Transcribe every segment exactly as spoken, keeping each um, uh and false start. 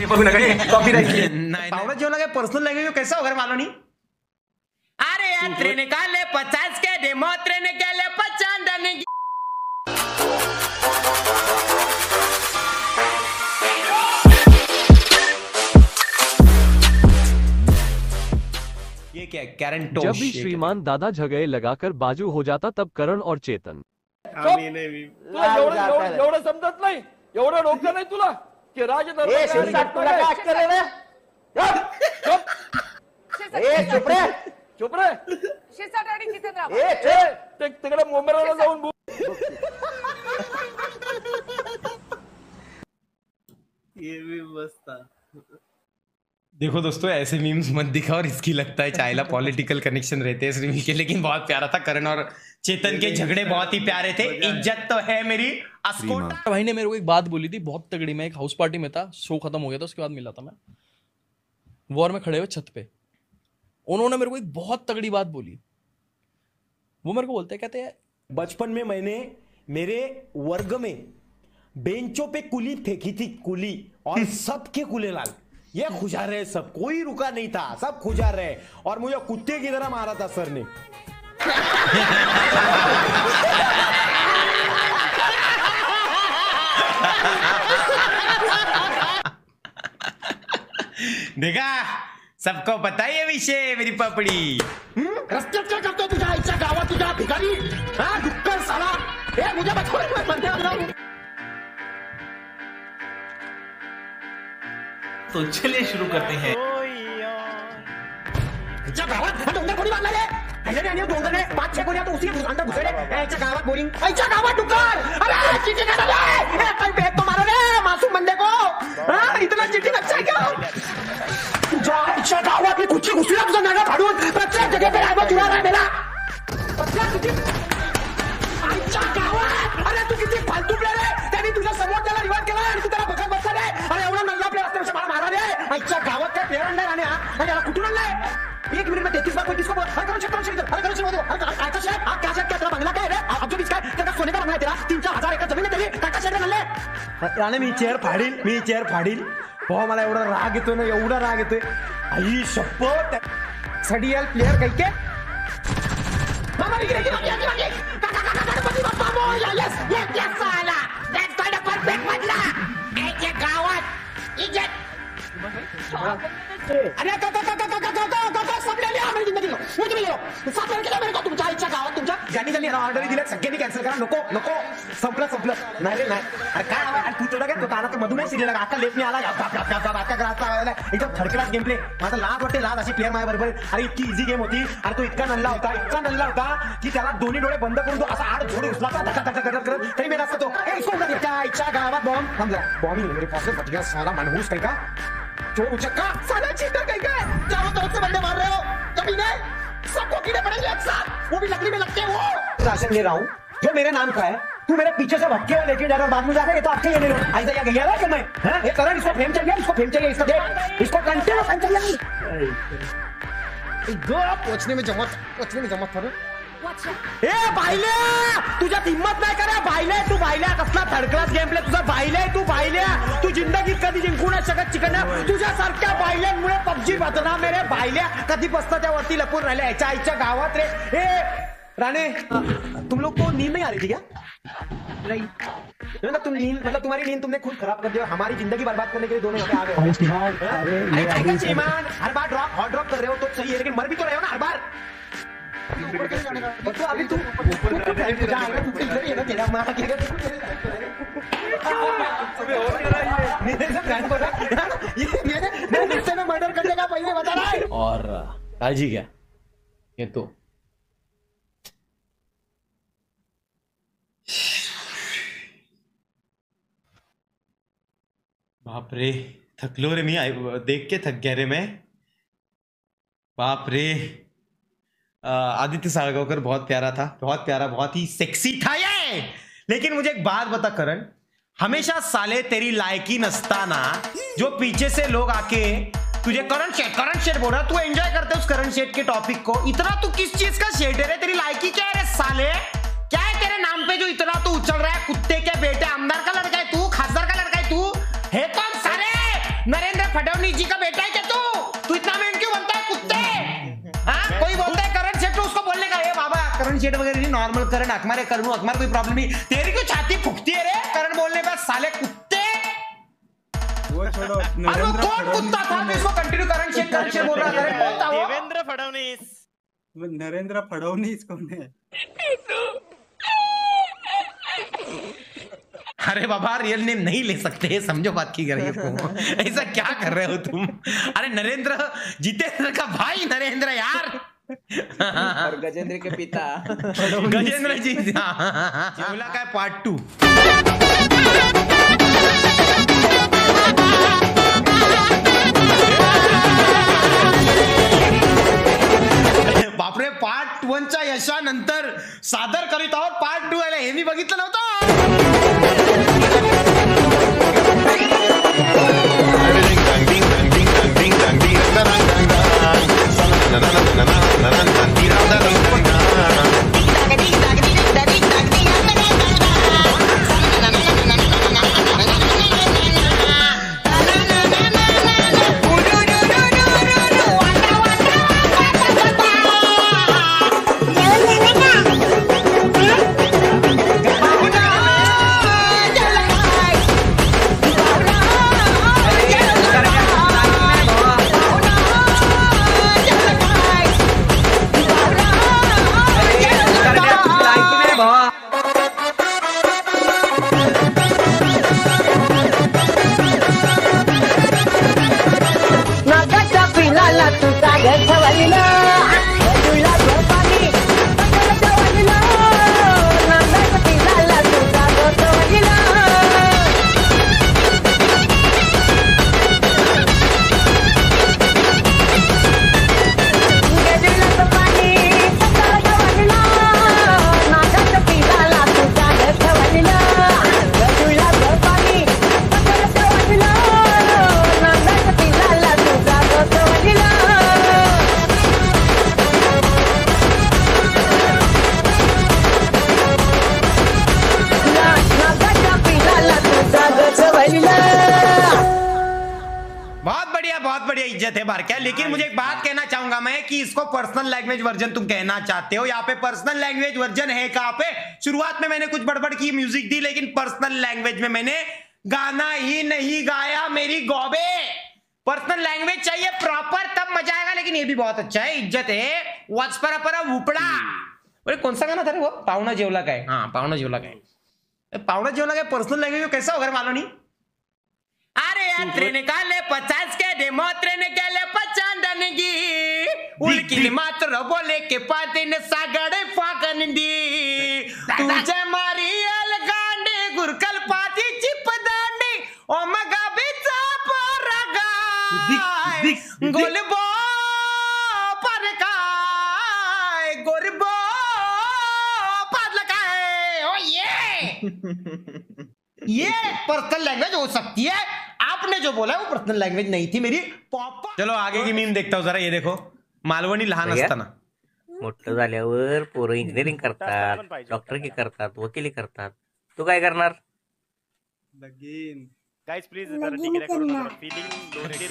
हे बघू नका, कॉपीराइट नाही, नाही नाही. पावडा जेवण काय पर्सनल लँग्वेज कैसा वगैरे मालूम नहीं। अरे यार ट्रेन काले पचास के डेमो ट्रेन केले पचांदनी ये क्या कैरेंटोश? जब भी श्रीमान दादा झगड़े लगाकर बाजू हो जाता तब करण और चेतन तुला एवढं एवढं एवढं समजत नाही, एवढं डोकं नाही तुला की राज चुप रे शिरसाट आणि जितेंद्र तिकडे मुंबईला जाऊन बोल. ये भी मस्त था। देखो दोस्तों, ऐसे मीम्स मत दिखाओ, और इसकी लगता है चाइला पॉलिटिकल कनेक्शन रहते हैं इस रील के, लेकिन बहुत प्यारा था। करण और चेतन के झगड़े बहुत ही प्यारे थे। इज्जत तो है मेरी अस्कोटा। भाई ने मेरे को एक बात बोली थी बहुत तगड़ी। मैं एक हाउस पार्टी में था, शो खत्म हो गया था, उसके बाद मिला था मैं वॉर में खड़े हुए छत पे। उन्होंने मेरे को एक बहुत तगड़ी बात बोली। वो मेरे को बोलते कहते हैं, बचपन में मैंने मेरे वर्ग में बेंचों पे कुली फेंकी थी, कुली, और सबके कुले लाल। ये खुजा रहे सब, कोई रुका नहीं था, सब खुजा रहे, और मुझे कुत्ते की तरह मारा था सर ने। देखा, सबको पता है ये विषय मेरी पपड़ी। रस्त्यात काय करतोय तुझ्या आईच्या गावात तुझ्या भिकारी? हा डुक्कर साला, ए मुझे बचपन में बनते हम। तो चलिए शुरू करते हैं। आईच्या गावात डोंगर कोणी बांधला रे? आणि आणि डोंगरने पाच छे कोणी आता उसी अंदर घुसे रे। आईच्या गावात बोरिंग, आईच्या गावात डुक्कर, अरे चिट्ठी का डाले, ए कहीं बैग तो मारो रे मासूम बंदे को। हां इतना चिट्ठी अच्छा क्या? आईच्या गावात मी कुठची घुसला तुझा नागा फाडून प्रत्येक जगह पे आवाज उडा रहा मेरा। प्रत्येक किती आईच्या गावात, अरे तू किती फालतू प्लेयर आहे। त्यांनी तुझ्या समोर त्याला रिवाइव केला आणि तू त्याला बघत बसला रे। अरे एवढा नल्ला प्लेयर असते मला मारा रे। आईच्या गावात काय प्लेयर आणणार आणि हा आणि याला कुठून आणलाय? एक मिनट में तैतीस बार कोई किसको बोल, अरे करो चेक करो चेक अरे करो चेक बोलो, अरे काका शेर, आप क्या शेर क्या तेरा बंगला क्या है रे? अब जो इसका तेरा सोने का बंगला है तेरा, तीन चार हजार एकड़ जमीन है तेरी, काका शेर नल्ले। राणे मी चेअर फाडील, मी चेअर फाडील। हो मला एवढा राग येतोय ना, एवढा राग येतोय। आई शपथ, सडीएल प्लेयर काही के मामा गिरे गिरे गिरे गिरे काका काका Ganpati Bappa Morya. Yes yes yes साला, दॅट्स काइंड ऑफ परफेक्ट मधला ऐके गावात इज्जत। अरे काका काका काका काका काका सब ले लिया मेरी जिंदगी को, मुझे भी ले लो सब लेके जा मेरे को। तुमच्या आईच्या गावात तुमच्या ज्यांनी ज्यांनी ऑर्डर दिले सगळ्यांनी कॅन्सल करा। नको नको, संपलं संपलं, नाही रे नाही। अरे काय अरे तू तेवढा काय तो कानात मधून नाही सिरियल आता लेट नाही आला, आता ग्रास आला एकदम थर्ड क्लास गेम प्ले। माझा लाज वाटते, लाज अशी प्लेयर माझ्या बरोबर। अरे इतकी इझी गेम होती, अरे तो इतका नल्ला होता, इतका नल्ला होता की त्याला दोन्ही डोळे बंद करून तो असा आड झोडी उचला होता, धका धका धका करत तरी मेला असतो। ए इसको उधर त्या आईच्या गावात बॉम्ब थांबला, बॉम्ब ही मेरे पास बच गया साला मनहूस काही का चोर उचक्का साला चीटर कहीं का चारों तरफ से बंदे मार रहे हो, कभी नहीं सबको कीड़े पड़ेंगे एक साथ, वो भी लकड़ी में लगते हो। राशन ले रहा हूँ जो मेरे नाम का है, तू मेरे पीछे से भटके हुए लेके जा रहा है, बाद में जाकर ये तो आपके लेने लो। ऐसा क्या गया है कि मैं हाँ? ये करण इसको फेम चाहिए, इसको फेम चाहिए, इसको देख इसको कंटिन्यू फेम चाहिए। गो पोचने में जमत, पोचने में जमत करो। ए बायले, तुझ्या हिम्मत नाही करा बायले, तू बायल्या कसला थर्ड क्लास गेम प्ले तुझा बायले, तू बायल्या, तू जिंदगीत कधी जिंकू नाही शकत चिकन। तुझ्यासारख्या बायल्यांमुळे पबजी बदना मेरे बायल्या कधी बसता त्या वरती लपून राहिल्या याच्या आईच्या गावात रे। ए राणे, तुम लोग को नींद नहीं आ रही थी क्या? नहीं मतलब तुम नींद मतलब तुम्हारी नींद तुमने खुद खराब कर दिया, हमारी जिंदगी बर्बाद करने के लिए दोनों यहाँ पे आ गए। श्रीमान हर बार ड्रॉप हॉट ड्रॉप कर रहे हो तो सही है, लेकिन मर भी तो रहे हो ना हर बार। तो अभी तू तेरा माँ में मर्डर करने का पहले बता रहा है। और राजी क्या ये तो बाप रे, थक लो रे, मैं देख के थक गया रे मैं। बाप रे, आदित्य साळगावकर बहुत प्यारा था, बहुत प्यारा, बहुत ही सेक्सी था ये। लेकिन मुझे एक बात बता करण, हमेशा साले तेरी लायकी नसताना जो पीछे से लोग आके तुझे करण शेट करण शेट बोल रहा, तू एंजॉय करते है उस करण शेट के टॉपिक को। इतना तू किस चीज का शेट है रे? तेरी लायकी क्या है रे साले? क्या है तेरे नाम पे जो इतना तू उछल रहा है? कुत्ते के बेटे, आमदार का लड़का है तू, खासदार का लड़का है तू, है कौन सारे? नरेंद्र फडणवीस जी का बेटा है क्या तू? तू इतना मेन क्यों बनता है कुत्ते? हाँ कोई बोलता है करण शेठ, उसको बोलने का, ये बाबा करण शेठ वगैरह नहीं, नॉर्मल करण अखमारे करूँ अखमार, कोई प्रॉब्लम नहीं। तेरी क्यों छाती फुकती है रे करण बोलने पर साले कुत्ते? वो छोड़ो, अरे वो कौन कुत्ता था जिसको कंटिन्यू करण शेठ करण शेठ बोल रहा था? कौन था वो? देवेंद्र फडणवीस। नरेंद्र फडणवीस कौन है? अरे बाबा रियल नेम नहीं ले सकते, समझो बात की कर रही हो। ऐसा क्या कर रहे हो तुम? अरे नरेंद्र जितेंद्र का भाई नरेंद्र यार, और गजेंद्र के पिता गजेंद्र जी। जेवला काय पार्ट टू। बापरे, पार्ट वनच्या यशानंतर सादर करीत आहोत पार्ट टू आला, हे मी बघितलं नव्हतं। इज्जत है बार क्या। लेकिन मुझे एक बात कहना चाहूंगा मैं कि इसको पर्सनल लैंग्वेज वर्जन तुम कहना चाहते हो, यहाँ पे पर्सनल लैंग्वेज वर्जन है कहाँ पे? शुरुआत में मैंने कुछ बड़बड़ की, म्यूजिक दी, लेकिन पर्सनल लैंग्वेज में मैंने गाना ही नहीं गाया मेरी गौबे। पर्सनल लैंग्वेज चाहिए प्रॉपर, तब मजा आएगा। लेकिन ये भी बहुत अच्छा है, इज्जत है। वॉच पर पर उपड़ा। अरे कौन सा गाना था रे वो? पावना जेवला का है। हाँ पावना जेवला का है। पावना जेवला का पर्सनल लैंग्वेज में कैसा होगा मालूम नहीं। अरे यार ट्रेन काले पचास के डेमो ट्रेन केले पचांडनगी उल्की मात्र बोले के पातीन सागड़े फाकनदी तुझे मारी अलगांडी गुरकल पाती चिप दांडी ओ मगा बिचा परगा गोलबो परकाय गोरबो पादलकाय ओ ये ये पर्सनल लैंग्वेज हो सकती है। आपने जो बोला वो पर्सनल लैंग्वेज नहीं थी मेरी। पॉपा चलो आगे की मीम देखता हूँ जरा। ये देखो, मालवणी लहान असताना मोठं झाल्यावर पोरं इंजिनिअरिंग करतात, डॉक्टरकी करतात, वकिली करतात, तू काय करणार? लगीन। गाइस प्लीज जरा डिग्री करू नका, फीलिंग लोनली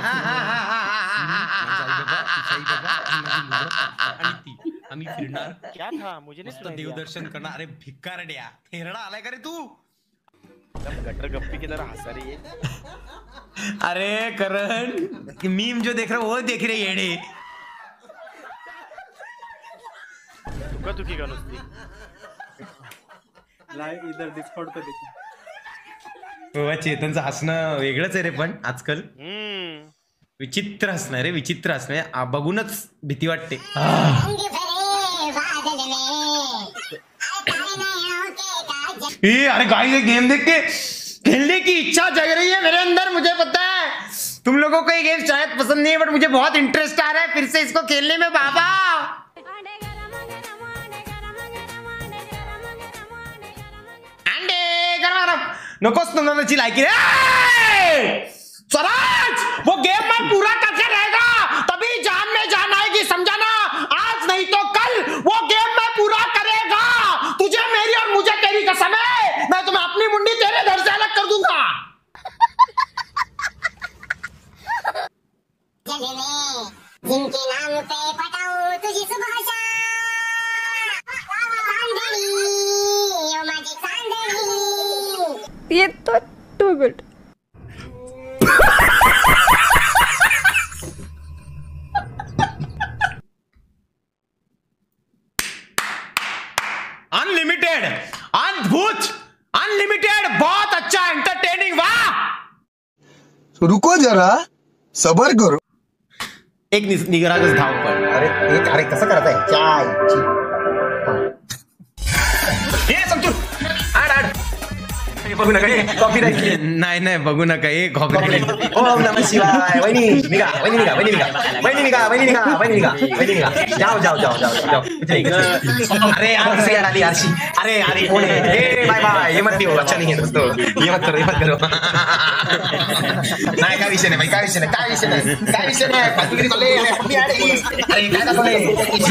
आम्ही फिरणार, क्या था मुझे नहीं सुनाई दिया। देवदर्शन करणार। अरे भिकारड्या, फेरडा आलाय का रे तू? गटर गप्पी की तरह हंसा रही है। अरे करण, मीम जो देख रहे हो वो देख रहे येडे। तुका तुकी का नुसती लाइव इधर डिस्कॉर्ड पे देखो। बाबा चेतनचं हसणं वेगळंच आहे रे, पण आजकाल हम्म विचित्र हसणं रे, विचित्र हसणं बघूनच भीती वाटते। ए, अरे गाइस ये गेम देख के खेलने की इच्छा जग रही है मेरे अंदर। मुझे पता है तुम लोगों को ये गेम शायद पसंद नहीं है, बट मुझे बहुत इंटरेस्ट आ रहा है फिर से इसको खेलने में। बाबा अंडे गरम गरम नकोस नंदनची लायकी रे। स्वराज वो गेम में पूरा करके रहेगा तभी जान में जान आएगी, समझा ना? आज नहीं तो कल वो गेम में पूरा करेगा। तुझे मेरी और मुझे तेरी कसम है, मैं तुम्हें अपनी मुंडी तेरे घर से अलग कर दूंगा। तो टू गुड. अनलिमिटेड, अद्भुत, अनलिमिटेड, बहुत अच्छा, एंटरटेनिंग, वाह. रुको जरा, सबर करो. एक नि- निगरागस धावपळ. अरे हे- अरे कसं करत आहे चाय हे संतूर, आड आड. हे बघू नका, हे कॉपी नाही नाही बघू नका, हे कॉपी. ओम नमः शिवाय. वहिनी निघा, वहिनी निघा, वहिनी निघा, वहिनी निघा, वहिनी निघा, वहिनी निघा, वहिनी निघा. जाओ जाओ जाओ जाओ जाओ. अरे यार कसं यार आली आरशी. अरे अरे कोण आहे? ए बाय बाय. ये मत पिओ, अच्छा नहीं है दोस्तों. ये मत करो, ये मत करो. नाही काय विषय नाही भाई, काय विषय नाही, काय विषय नाही, काय विषय नाही. फालतूगिरी चालले. अरे पप्पी आडी. अरे काय दाखवले?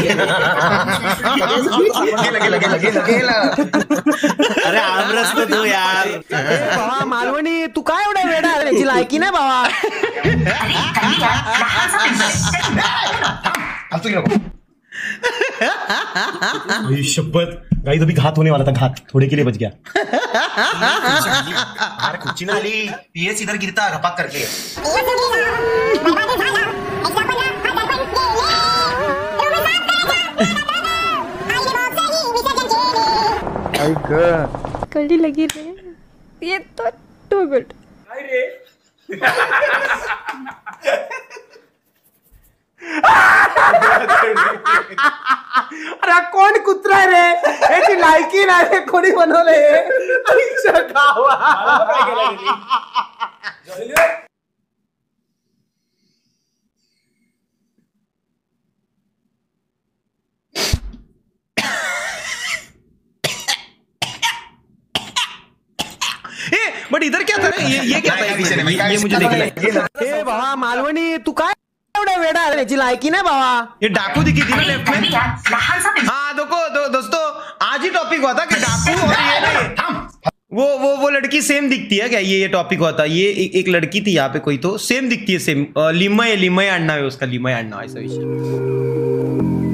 गेलं गेलं गेलं गेलं गेलं. अरे आमरस तो दो यार. बाबा मालवणी तू काय एवढा वेडा आहे? त्याची लायकी नाही बाबा. शपथ गाई तो भी घात होने वाला था, घात थोड़े के लिए बच गया. अरे कुछ ना आली. पीएस इधर गिरता रपाक करके. कड़ी लगी रही. ये तो टू गुड. अरे कोण कुत्रा रे? याची लायकी नाही रे, कोणी बनवले? बट इधर क्या था? ये ये क्या था? ये, ये मुझे देखना. ए बाबा मालवणी तू काय एवढा वेडा आहे? याची लायकी नाही बाबा. ये डाकू दिखी थी ना लेफ्ट में. हाँ देखो दो, दोस्तों आज ही टॉपिक हुआ था कि डाकू और ये नहीं, वो वो वो लड़की सेम दिखती है क्या? ये ये टॉपिक हुआ था. ये एक, एक लड़की थी यहाँ पे कोई, तो सेम दिखती है, सेम. लिमय लिमय अन्ना है उसका, लिमय अन्ना ऐसा विषय.